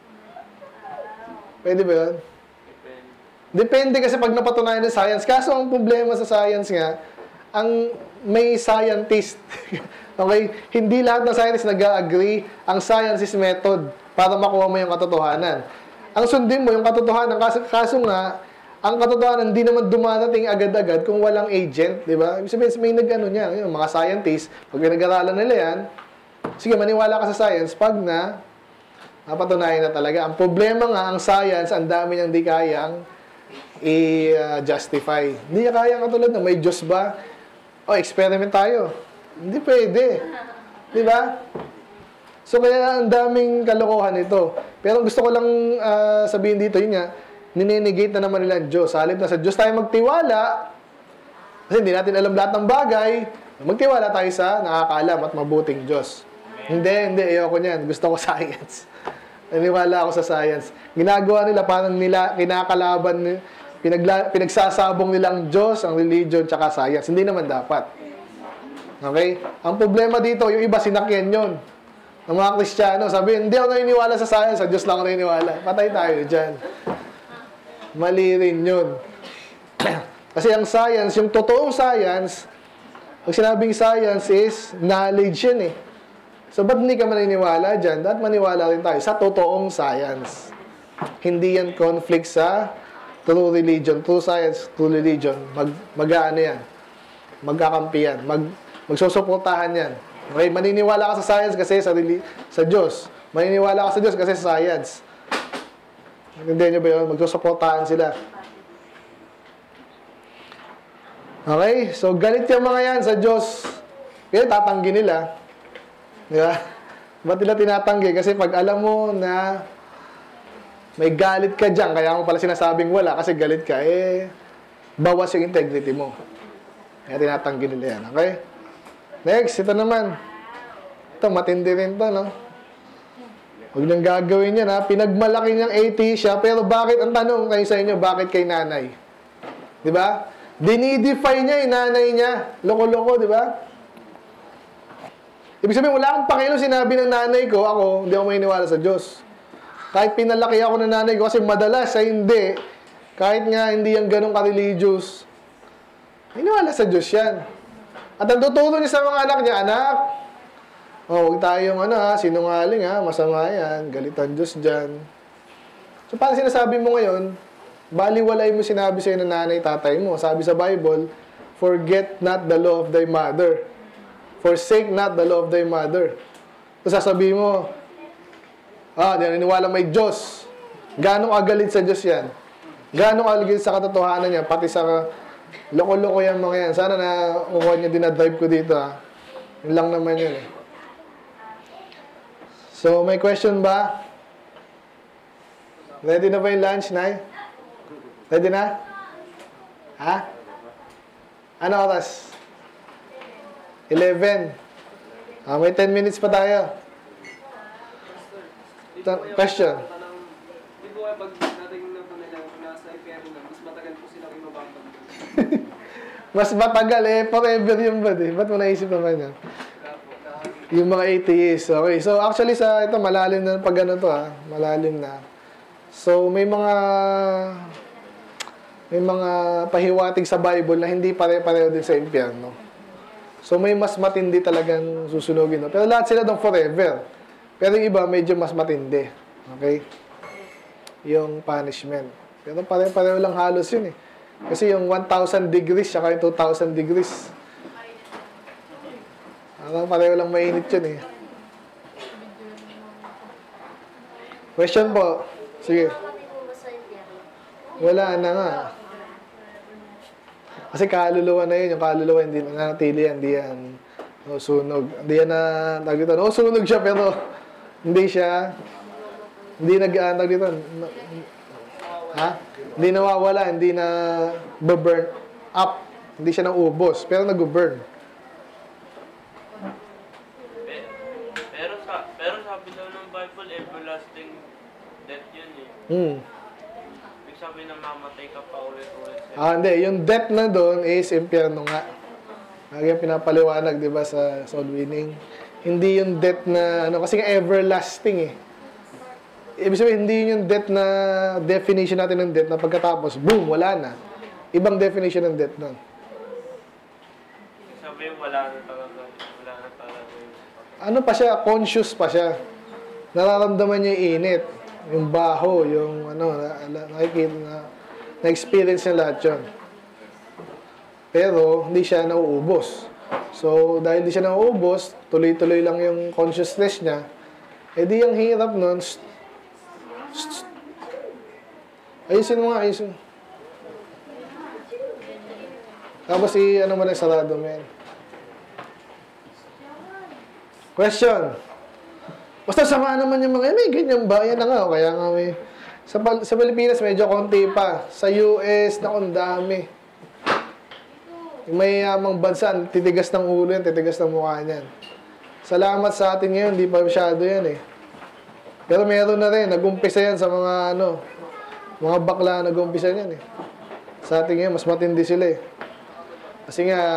Pwede ba yun? Depende kasi pag napatunayan ng science. Kaso ang problema sa science nga, ang may scientist. Okay? Hindi lahat ng scientists nag-agree. Ang science is method para makuha mo yung katotohanan. Ang sundin mo yung katotohanan. Kaso nga, ang katotohanan hindi naman dumarating agad-agad kung walang agent, di ba? Ibig sabihin, may nag-ano niya, yung mga scientists, pag pinag-aralan nila yan, sige, maniwala ka sa science pag napatunayan na talaga. Ang problema nga, ang science, ang dami niyang di kayang i-justify. Hindi niya kayang katulad na may Diyos ba? O, experiment tayo. Hindi pwede. Di ba? So, kaya ang daming kalokohan ito. Pero gusto ko lang sabihin dito, yun nga, ninenegate na naman nila ang Diyos. Halip na sa Diyos tayo magtiwala, kasi hindi natin alam lahat ng bagay, magtiwala tayo sa nakakaalam at mabuting Diyos. Hindi, ayoko niyan. Gusto ko science. Naniwala ako sa science. Ginagawa nila, parang kinakalaban, pinagsasabong nilang Diyos, ang religion, tsaka science. Hindi naman dapat. Okay? Ang problema dito, yung iba sinakyan yun. Ng mga Kristiyano, sabi, hindi ako naniniwala sa science, sa Diyos lang ako naniniwala. Patay tayo dyan. Mali rin yun. Kasi ang science, yung totoong science, pag sinabing science is knowledge yun eh. So, ba't hindi ka maniniwala dyan? Dapat maniwala rin tayo sa totoong science. Hindi yan conflict sa true religion. True science, true religion. Mag-ano yan? Magkakampi yan. Magsusuportahan yan. Okay? Maniniwala ka sa science kasi sa Diyos. Maniniwala ka sa Diyos kasi sa science. Hindi nyo ba yun? Magsusuportahan sila. Okay? So, galit yung mga yan sa Diyos. Kaya tatanggi nila. Di ba? Ba't nila tinatanggi? Kasi pag alam mo na may galit ka dyan, kaya mo pala sinasabing wala kasi galit ka, bawas yung integrity mo. Kaya tinatanggi nila yan. Okay? Next, ito naman. Ito, matindi rin to, no? Huwag niyang gagawin yan, ha? Pinagmalaki niyang atheist siya, pero bakit, ang tanong kayo sa inyo, bakit kay nanay? Di ba? Dinidefy niya yung nanay niya. Loko-loko, di ba? Ibig sabihin, wala akong pakialam sinabi ng nanay ko, ako, hindi ako maniniwala sa Diyos. Kahit pinalaki ako ng nanay ko, kasi madalas sa hindi, kahit nga hindi yan ganun ka-religious, maniniwala sa Diyos yan. At ang tutulong niya sa mga anak niya, anak, huwag tayong sinungaling masama yan, galitan Diyos dyan. So, parang sinasabi mo ngayon, baliwalay mo sinabi sa'yo ng nanay, tatay mo. Sabi sa Bible, forget not the law of thy mother. Forsake not the law of thy mother. So, sasabihin mo, naniniwala may Diyos. Gano'ng agalit sa Diyos yan? Gano'ng agalit sa katotohanan niya? Pati sa loko-loko yan mga yan. Sana na kukuha niya dinadrive ko dito Yun lang naman yun So, may question ba? Ready na ba yung lunch, Nay? Ready na? Ha? Ano oras? 11. May 10 minutes pa tayo. Question? Di ba pag natin na po nila kung nasa impyerno na, mas matagal po sila kayo mababag. Mas matagal forever yung ba Ba't mo naisip naman yan? Yung mga atheists. Okay. So, actually sa ito, malalim na pag to malalim na. So, may mga pahiwatig sa Bible na hindi pare-pareho din sa impyerno. So, may mas matindi talagang susunugin. Pero lahat sila doon forever. Pero yung iba, medyo mas matindi. Okay? yung punishment. Pero pareho lang halos yun eh. Kasi yung 1,000 degrees saka yung 2,000 degrees. Pareho lang mainit yun eh. Question po. Sige. Wala na nga. Kasi kaluluwa na yun. Yung kaluluwa hindi nanatili yan. Hindi yan sunog. Hindi yan na tawag dito. Sunog siya pero hindi siya hindi nag-tawag dito. Ha? Hindi nawawala. Hindi na burn up. Hindi siya naubos. Pero nag-burn. Pero sabi daw ng Bible, everlasting death yun eh. Ibig sabihin na mamatay ka pa ulit-ulit. Hindi. Yung death na doon is impyerno nga. Lagi yung pinapaliwanag, di ba, sa soul winning. Hindi yung death na, kasi nga everlasting eh. Ibig sabihin, hindi yung death na definition natin ng death na pagkatapos, boom, wala na. Ibang definition ng death doon. Ibig sabihin, wala na talaga. Ano pa siya? Conscious pa siya. Nararamdaman niya yung init, yung baho, yung nakikita na-experience niya lahat yun. Pero, hindi siya nauubos. So, dahil hindi siya nauubos, tuloy-tuloy lang yung consciousness niya, di ang hirap nun. Ayusin mo nga, ayusin. Tapos mo na sarado mo yan. Question. Basta sama naman yung mga, may ganyan ba? Yan na nga, kaya nga may. Sa Pilipinas, medyo konti pa. Sa US, ang dami. Yung mayayamang bansa, titigas ng ulo yan, titigas ng mukha niyan. Salamat sa atin ngayon, di pa masyado yan eh. Pero meron na rin, nag-umpisa yan sa mga mga bakla nag-umpisa yan eh. Sa atin ngayon, mas matindi sila eh. Kasi nga,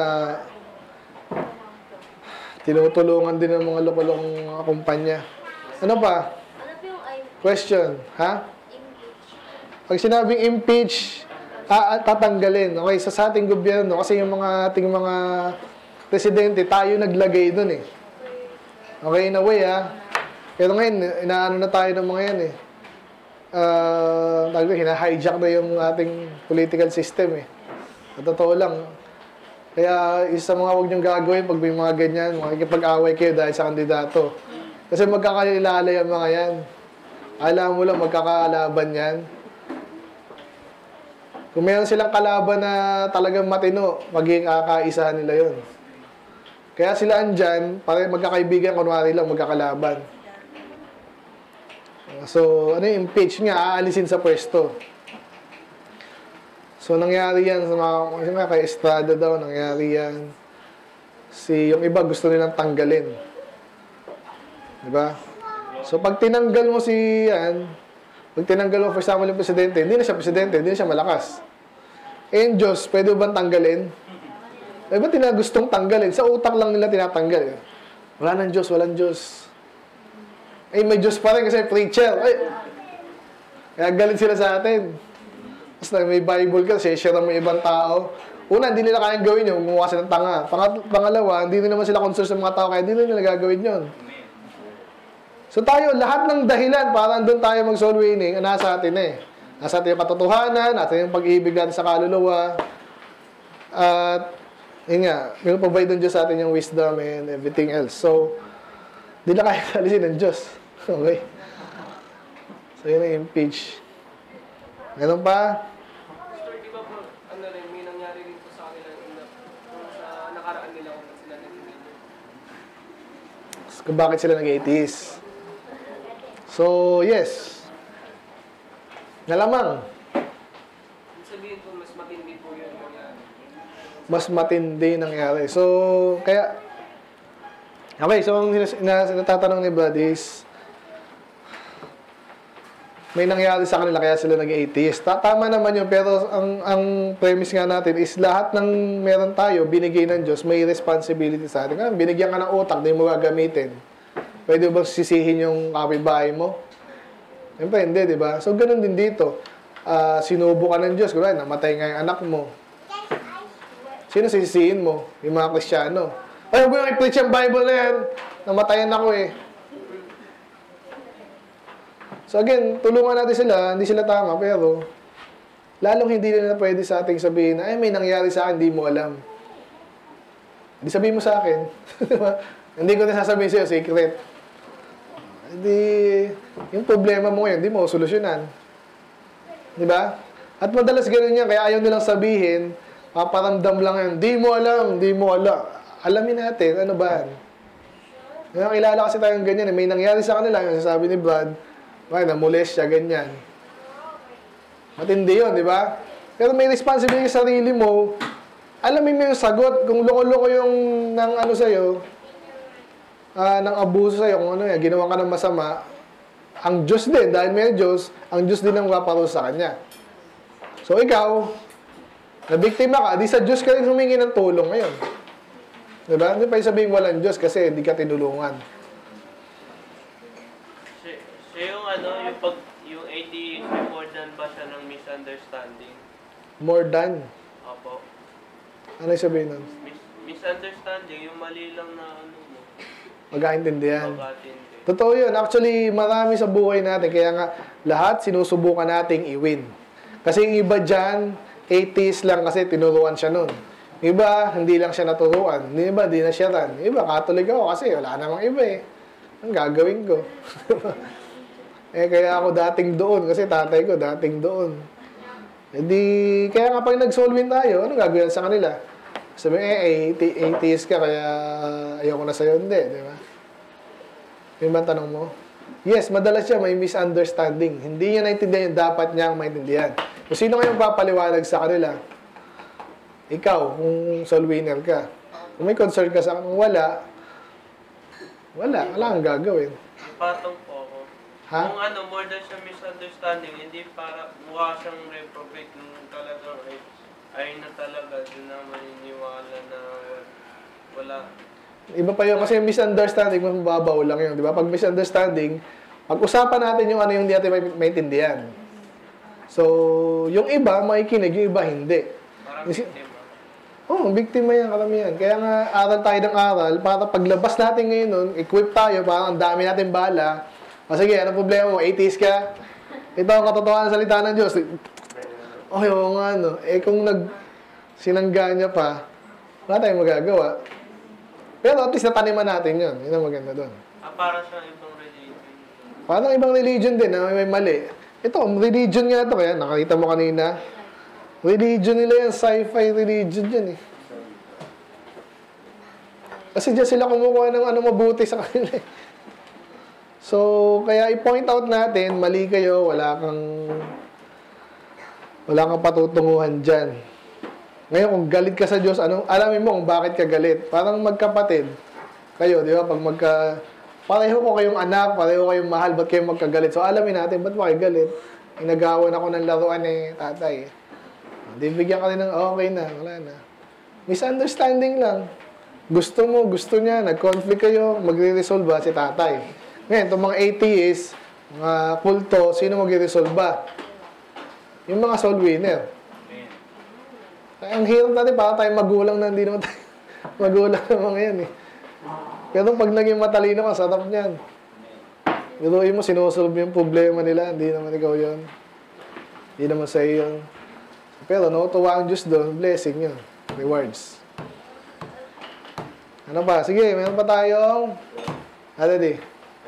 tinutulungan din ng mga loko-lokong kumpanya. Ano pa? Question. Ha? Pag sinabing impeach, tatanggalin. Okay, sa ating gobyerno, kasi yung ating mga presidente, tayo naglagay dun eh. Okay, in a way ha. Pero ngayon, inaano na tayo ng mga yan eh. Hina-hijack na yung ating political system eh. Sa totoo lang. Kaya isa mga huwag niyong gagawin pag may mga ganyan, makikipag-away kayo dahil sa kandidato. Kasi magkakailalay ang mga yan. Alam mo lang, magkakalaban yan. Kung meron silang kalaban na talagang matino, magiging kakaisahan nila yun. Kaya sila andyan, para magkakaibigan, kunwari lang, magkakalaban. So, impeach nga, aalisin sa pwesto. So, nangyari yan sa mga kay Estrada daw, nangyari yan. Yung iba gusto nilang tanggalin. Diba? So, pag tinanggal mo pag tinanggal mo, for example, yung presidente, hindi na siya presidente, hindi na siya malakas. Yung Diyos, pwede ba tanggalin? Ba't tinagustong tanggalin? Sa utak lang nila tinatanggal. Wala nang Diyos, walang Diyos. May Diyos pa rin kasi preacher. Kaya galit sila sa atin. Basta may Bible ka, share mo ibang tao. Una, hindi nila kayang gawin yun, gumawa sila ng tanga. Pangalawa, hindi naman sila concerned sa mga tao, kaya hindi nila gagawin yun. So tayo, lahat ng dahilan para doon tayo mag-soul winning, nasa atin eh. Nasa atin yung katotohanan, nasa atin yung pag-ibig natin sa kaluluwa. At, yun nga, may provide ng Diyos sa atin yung wisdom and everything else. So, hindi na kaya alisin ng Diyos. Okay? So, yun ang impeach. Ganun pa? Pastor, di ba po, may nangyari rin po sa kanila sa nakaraan nila kung sila nag-atheist. Kung bakit sila nag-atheist? So, yes. Nalamang. Sabihin po, mas matindi po yun nangyari. Mas matindi nangyari. So, kaya, okay, so ang natatanong ni Brad is, may nangyari sa kanila kaya sila nag-atheist. Tama naman yun, pero ang premise nga natin is lahat ng meron tayo, binigay ng Diyos, may responsibility sa atin. Binigyan ka ng utak, di mo gagamitin. Pwede ba sisihin yung kapitbahay mo? Siyempre, hindi, di ba? So, ganun din dito. Sinubo ka ng Diyos. Kaya, namatay nga yung anak mo. Sino sisihin mo? Yung mga Kristiyano. Ay, huwag mo yung i-preach yung Bible na yan. Namatayan ako eh. So again, tulungan natin sila, hindi sila tama, pero lalong hindi nila pwede sa ating sabihin na, ay, may nangyari sa akin, hindi mo alam. Hindi sabihin mo sa akin. Hindi ko na sasabihin sa'yo, secret. Hindi, yung problema mo ngayon, hindi mo solusyonan. Di ba? At madalas ganun yan, kaya ayaw nilang sabihin, paparamdam lang yan, di mo alam, di mo alam. Alamin natin, ano ba? Kilala kasi tayong ganyan, may nangyari sa kanila, yung sasabi ni Brad, ay, namules siya, ganyan. Matindi yun, di ba? Pero may responsibility sa sarili mo, alamin mo yung sagot, kung loko-loko yung ng ano sa'yo, ng abuso sa'yo, kung ano yan, ginawa ka ng masama, ang Diyos din, dahil may Diyos, ang Diyos din ang maparusa sa Kanya. So ikaw, nabiktima ka, di sa Diyos ka rin humingi ng tulong ngayon. Diba? Hindi pa yung sabihin walang Diyos kasi hindi ka tinulungan. Yung yung atheist, more than ba siya ng misunderstanding? More than? Opo. Ano yung sabihin nun? Misunderstanding, yung mali lang na ano mo. Mag-aintindihan. Mag-atindi. Totoo yun. Actually, marami sa buhay natin. Kaya nga, lahat sinusubukan nating i-win. Kasi yung iba dyan, atheist lang kasi tinuruan siya nun. Iba, hindi lang siya naturuan. Yung iba, di na siya ran. Iba, Catholic ako kasi wala namang iba eh. Ang gagawin ko? Kaya ako dating doon kasi tatay ko dating doon. Kaya nga pag nag-solve tayo, ano gagawin sa kanila? Sabi, atheist ka, kaya ayoko na sa'yo. Hindi, di ba? Yung ba tanong mo? Yes, madalas siya may misunderstanding. Hindi niya naintindihan yung dapat niyang maintindihan. Kung sino ngayong papaliwanag sa kanila? Ikaw, kung soul winner ka. Kung may concern ka sa kung wala kang gagawin. Patong po ako. Ha? Kung more than siya misunderstanding, hindi para mukha siyang reprobate nung talagang ay na talaga, doon na maniniwala na wala. Iba pa yun, kasi yung misunderstanding, mas mababaw lang yun, di ba? Pag misunderstanding, pag-usapan natin yung ano yung hindi natin maintindihan. So, yung iba, makikinig, yung iba, hindi. Parang biktima. Biktima yan, karamihan. Kaya nga, aral tayo ng aral, para paglabas natin ngayon nun, equip tayo, parang ang dami natin bala. Sige, ano problema mo? Atheist ka? Ito ang katotohanan ng salita ng Diyos. Oo nga, no. Kung sinangga niya pa, wala tayong magagawa. Pero at least nataniman natin yun. Yun ang maganda doon. Para sa ibang religion. Parang ibang religion din na may mali. Ito, religion nga ito. Kaya nakita mo kanina. Religion nila yan. Sci-fi religion yan eh. Kasi dyan sila kumukuha ng mabuti sa kanila eh. So, kaya i-point out natin, mali kayo, wala kang patutunguhan dyan. Ngayon, kung galit ka sa Diyos, alamin mo kung bakit ka galit. Parang magkapatid kayo, di ba? Pag pareho ko kayong anak, pareho kayong mahal, ba't kayo magkagalit? So, alamin natin, ba't ba kayo galit? Inagawan ako ng laruan tatay. Hindi, bigyan ka rin ng okay na, wala na. Misunderstanding lang. Gusto mo, gusto niya, nag-conflict kayo, magre-resolve ba si tatay? Ngayon, itong mga atheists, mga kulto, sino magre-resolve ba? Yung mga soul winner. Ang hirap natin, para tayong magulang na hindi naman tayo magulang ng mga yan eh. Pero pag naging matalino ka, sarap niyan. Biruin mo, sinusolve yung problema nila, hindi naman ikaw yun. Hindi naman sa'yo yun. Pero natutuwa ang Diyos doon, blessing yun. Rewards. Ano pa? Sige, meron pa tayong... Di?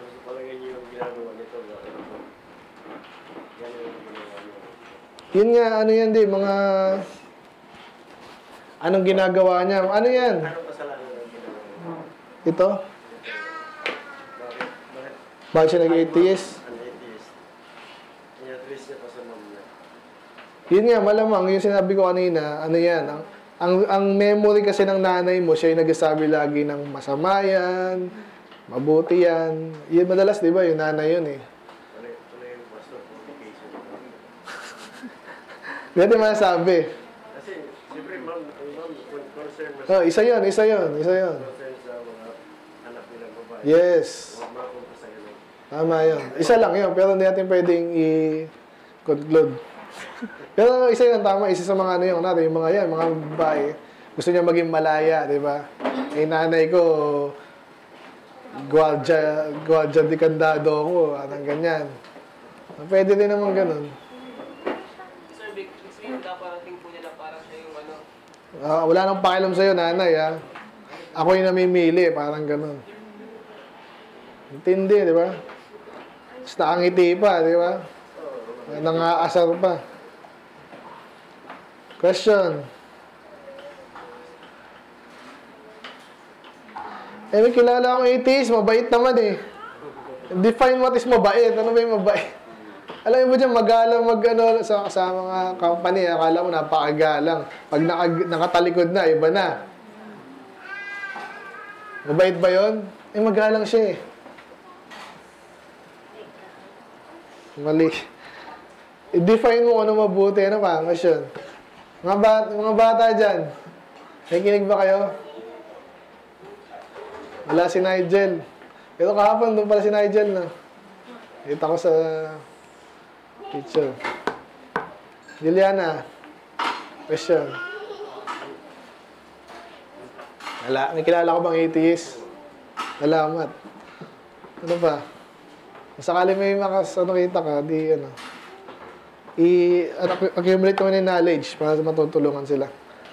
Yun nga, ano yan di, mga... Anong ginagawa niya? Ano yan? Ito? Bakit siya nag-atheist? Yun nga, malamang, yung sinabi ko kanina, ano yan, ang memory kasi ng nanay mo, siya yung nagsasabi lagi ng masama yan, mabuti yan. Yun madalas, di ba, yung nanay yun eh. Hindi natin masasabi. Kasi, siyempre, ma'am, concern mo Isa yun. concern sa mga anak nilang babae. Yes. Tama yun. Isa lang yun, pero hindi natin pwedeng i-conclude. Pero isa yun, tama. Isa sa mga ano yun natin, yung mga yan, mga babae. Gusto niya maging malaya, di ba? Nanay ko, guardia di kandado ako, anong ganyan. Pwede din naman ganun. Sir Vic, yung naparating po niya na parang siya yung ano. Wala nang pakialam sa'yo, nanay, ha? Ako yung namimili, parang ganun. Intindi, di ba? Tapos nakangiti pa, di ba? Nangaasar pa. Question. May kilala akong atheist, mabait naman eh. Define what is mabait. Ano ba yung mabait? Alam mo dyan, magalang sa mga company, akala mo napakagalang. Pag nakatalikod na, iba na. Mabait ba yun? Magalang siya eh. Mali. I-define mo ano mabuti. Ano pa? Question. Mga bata dyan, nakikinig ba kayo? Wala si Nigel. Pero kahapon, doon pala si Nigel na. Kita ko sa picture. Juliana. Question. Wala. May kilala ko bang atheist? Salamat. Ano ba? Kung sakali may kita ka, di accumulate mo ng knowledge para matutulungan sila.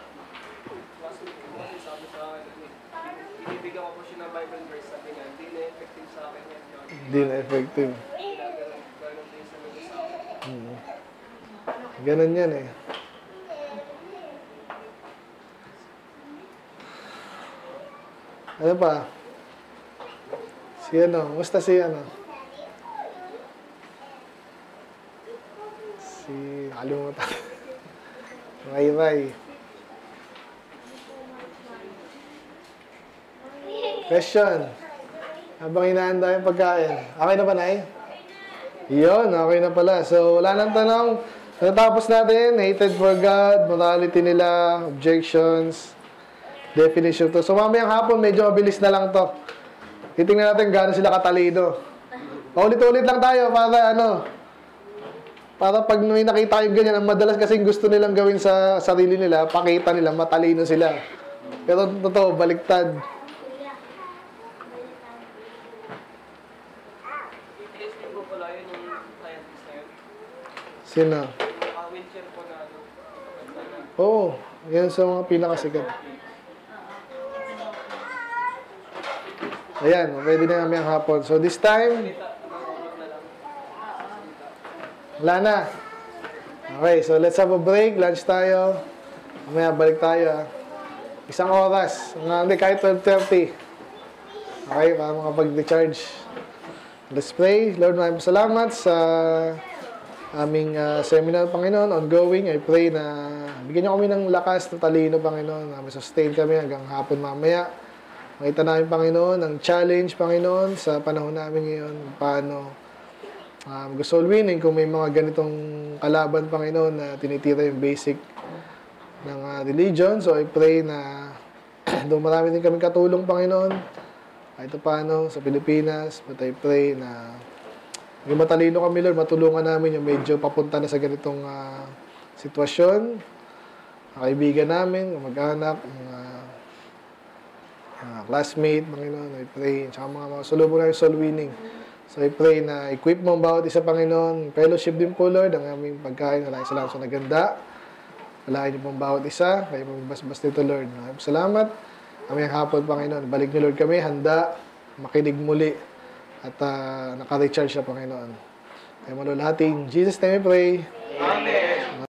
Sabi sa akin, binibigyan ko po siya ng Bible verse, sabi niya, hindi na effective sa akin yan. Hindi na effective. Ganun din sa mga sa akin. Ganun yan eh. Ano pa? Musta si nakalimutan. Ray. Question. Habang inaanda yung pagkain. Okay na ba, Nay? Yun, okay na pala. So, wala nang tanong. Natapos natin, hated for God, morality nila, objections, definition to. So, mamayang hapon, medyo mabilis na lang to. Titingnan natin gano'n sila katalino. Ulit-ulit lang tayo para pag may nakita yung ganyan, ang madalas kasing gusto nilang gawin sa sarili nila, pakita nila, matalino sila. Pero totoo, baliktad. Atheist din po pala yun yung scientist na yun. Sino? Naka-wheelchair po na Oo, yan sa mga pinakasikat. Ayan, pwede na namin ang hapon. So this time, wala na. Okay, so let's have a break. Lunch tayo. Mamaya balik tayo. Isang oras. Hindi, kahit 12:30. Okay, para makapag-recharge. Let's pray. Lord, maraming salamat sa aming seminar, Panginoon, ongoing. I pray na bigyan niyo kami ng lakas na talino, Panginoon. Na sustain kami hanggang hapon mamaya. Makita namin, Panginoon, ang challenge, Panginoon, sa panahon namin ngayon. Paano mag-soul winning kung may mga ganitong kalaban, Panginoon, na tinitira yung basic ng religion. So, I pray na doon marami din kami katulong, Panginoon. Kahit paano sa Pilipinas. But I pray na yung matalino kami, Lord, matulungan namin yung medyo papunta na sa ganitong sitwasyon. Kaibigan namin, mag-anak, classmate, Panginoon. I pray. Tsaka mga sulubong na yung soul winning. So, I pray na equip mo ang bawat isa, Panginoon. Fellowship din po, Lord, ang aming pagkain. Maraming salamat sa naganda. Walain niyo po ang bawat isa. Kayo magbasbas nito, Lord. Maraming salamat. Aming hapon, Panginoon. Balik niyo, Lord, kami. Handa, makinig muli. At naka-recharge siya, Panginoon. Kaya malulahating. In Jesus' name we pray. Amen.